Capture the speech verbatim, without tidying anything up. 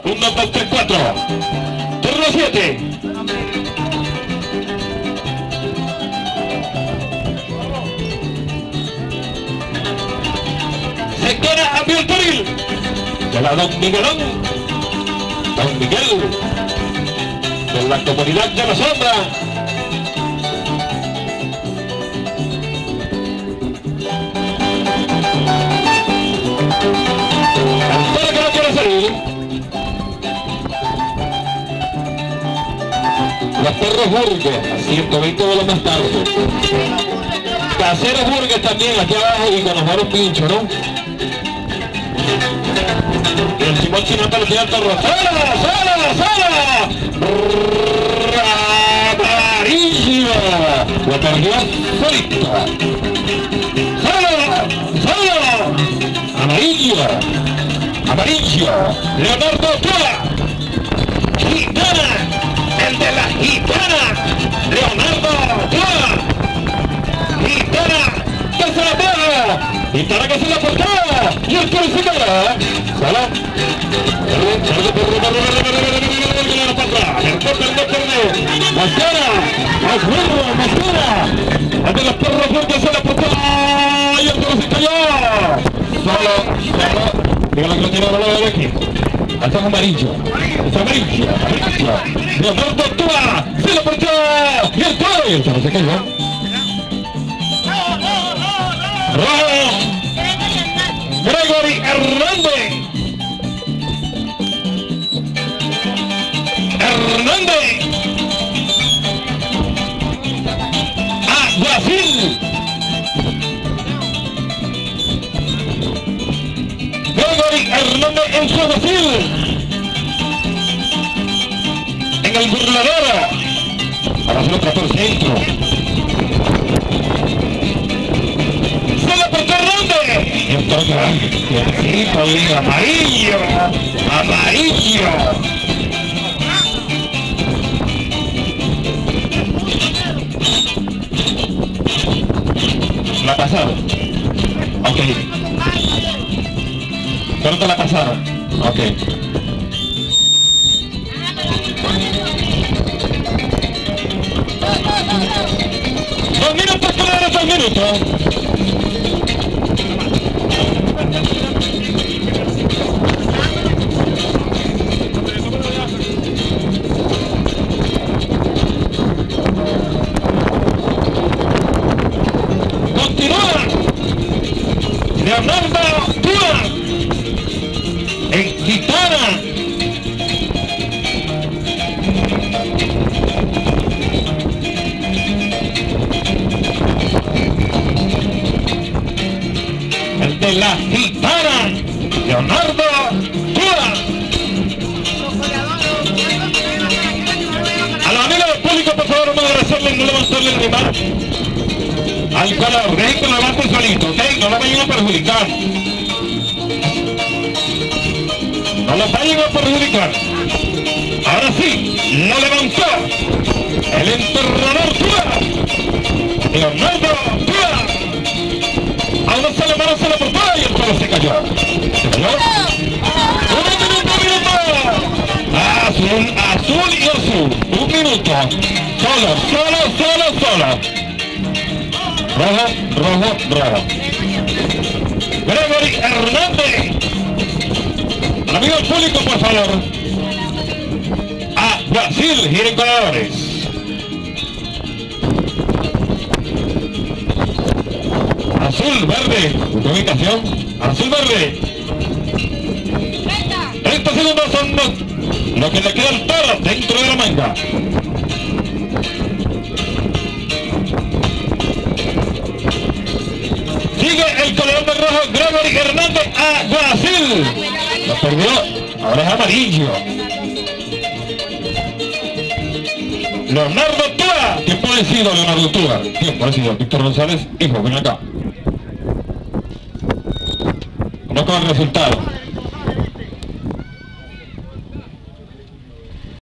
uno, dos, tres, cuatro. Turno siete. Se queda a Biel Peril. De la Don Miguelón. Don Miguel. De la comunidad de la sombra. Antara que no quiere salir. Los perros Burgues, a ciento veinte dólares más tarde. Caseros Burgues también aquí abajo y con los varos pincho, ¿no? Y el Simón Chinata le tira el torro. ¡Sala! ¡Sala! ¡Sala! ¡Amarillo! La perdió solita. ¡Sala! ¡Sala! Amarillo. Amarillo. Leonardo Tua. Gitana. El de la Gitana. Leonardo Tua. Gitana. Que se la pega. Gitana que se la portada. Y el que se queda. Sala. Mascara. Más burro. Mascara. El de los perros fuertes se la portada. Y el que se cayó. Solo. Solo. Dígalo que lo tiene la del equipo. Alto amarillo. Es amarillo. Amarillo. Leonardo Tua. Se lo portó. Y el toro. Y el toro se cayó. Rojo. Gregory Hernández. Hernández. A Brasil. Gregory Hernández en su Brasil. En el burlador. Para hacer otra por centro. Se la portó Hernández. Y entonces, el amarillo. Amarillo. La pasaron. Ok. Pero te la pasaron. Ok. Dos minutos, claro, dos minutos. Continúa. Leonardo Tua. En Gitana. El de la Gitana. Leonardo Tua. A la amiga del público, por favor, vamos a agradecerle y no levantarle el rival al color. Dejen que lo levanten solito, ¿ok? No lo vayan a perjudicar. No lo vayan a perjudicar. Ahora sí, lo levantó el entrenador Tua. Leonardo Tua. Ahora se le mano, se le portó y el toro se cayó. ¿Se cayó? ¡Un minuto, un minuto! Azul, azul y azul. Un minuto. Solo, solo, solo, solo. Rojo, rojo, rojo. Gregory Hernández. Amigo del público, por favor. A Brasil, giren colores. Azul, verde. Ubicación. Azul, verde. treinta segundos son los, lo que le queda al toro dentro de la manga. Sigue el color de rojo Gregory Hernández a Brasil. Lo perdió, ahora es amarillo. Leonardo Tua. Tiempo vencido, Leonardo Tua. Tiempo vencido, Víctor González. Hijo, ven acá. No con el resultado.